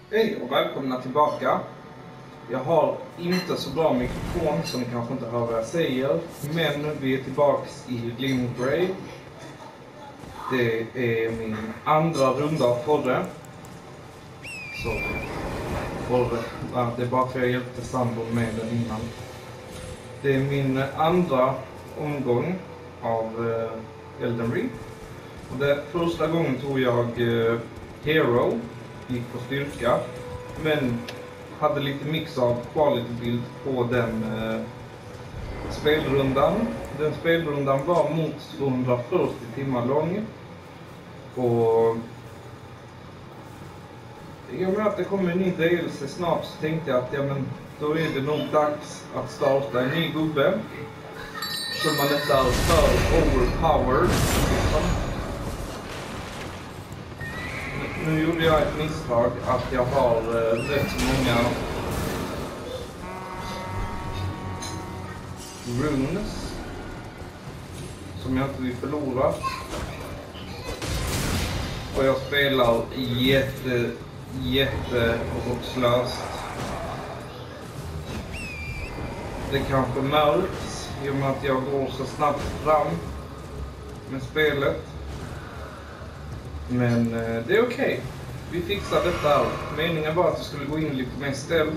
Hej och välkomna tillbaka. Jag har inte så bra mikrofon så ni kanske inte hör vad jag säger. Men vi är tillbaks i Limgrave. Det är min andra runda av Torre. Så det är bara för att jag hjälpte sambon med den innan. Det är min andra omgång av Elden Ring. Och första gången tog jag Hero, gick på styrka. Men hade lite mix av quality build på den spelrundan. Den spelrundan var mot 240 timmar lång. Och i och med att det kommer en ny DLC snart så tänkte jag att då är det nog dags att starta en ny gubbe. Så man inte är för overpowered. Nu gjorde jag ett misstag att jag har rätt så många runes som jag inte vill förlora. Och jag spelar jätterockslöst. Det kanske märks i och med att jag går så snabbt fram med spelet. Men det är okej. Vi fixar detta här. Meningen var att det skulle gå in lite mer ställt.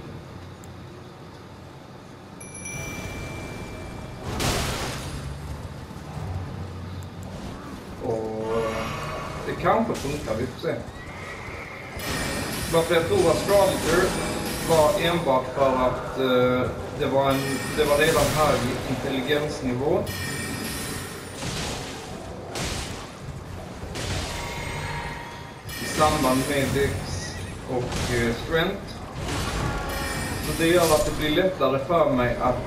Och det kanske funkar, vi får se. Varför jag tror Astrologer var enbart för att det var redan hög intelligensnivå. I samband med Dex och Strength. Så det gör att det blir lättare för mig att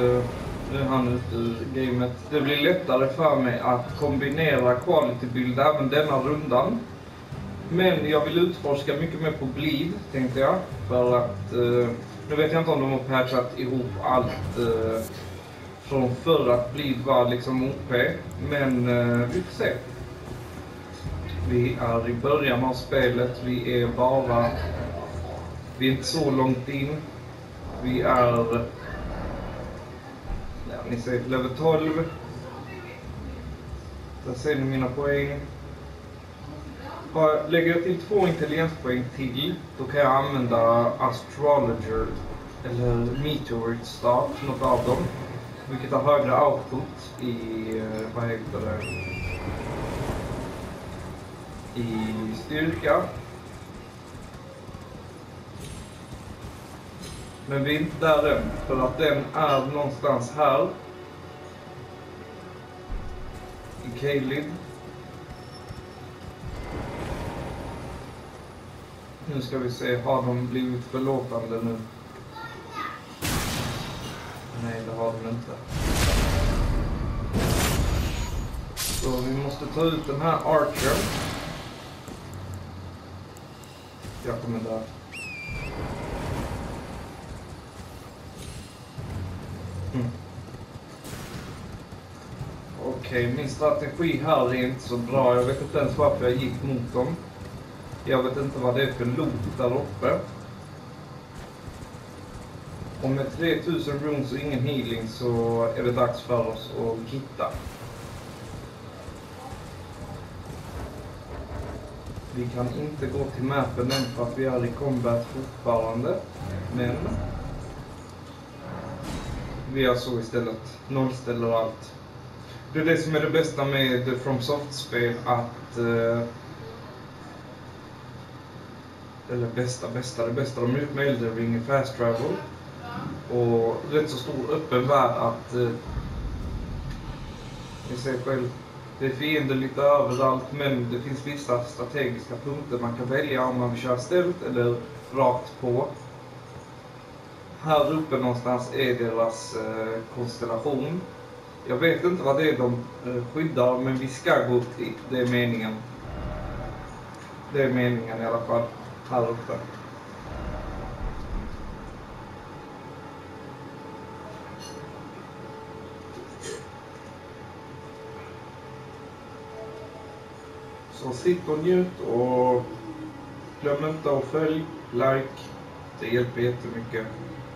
det blir lättare för mig att kombinera quality build även denna rundan. Men jag vill utforska mycket mer på bleed, tänkte jag. För att, nu vet jag inte om de har patchat ihop allt från förr att bleed var liksom OP. Men vi får se. Vi är i början av spelet, vi är inte så långt in. Vi är, ni ser level 12. Där ser ni mina poäng. Lägger jag till 2 intelligenspoäng till, då kan jag använda Astrologer eller Meteorite Start, något av dem. Vilket har högre output i, i styrka. Men vi är inte där än, för att den är någonstans här. I Caelid. Nu ska vi se, har de blivit förlåtande nu? Nej, det har de inte. Så vi måste ta ut den här Archer. Jag kommer där. Okej, min strategi här är inte så bra. Jag vet inte ens varför jag gick mot dem. Jag vet inte vad det är för loot där uppe. Och med 3000 runes och ingen healing så är det dags för oss att hitta. Vi kan inte gå till mappen än för att vi är i combat fortfarande. Men vi är så istället. Nollställer allt. Det är det som är det bästa med FromSoft-spel, att eller det bästa de gjort med Elden Ring är fast travel. Och rätt så stor öppen värld att ni ser själv, det är fiender lite överallt, men det finns vissa strategiska punkter man kan välja om man vill köra ställt eller rakt på. Här uppe någonstans är deras konstellation. Jag vet inte vad det är de skyddar, men vi ska gå upp dit. Det är meningen. Det är meningen i alla fall. Här uppe. Så sitt och njut och Glöm inte att följ, like. Det hjälper jättemycket.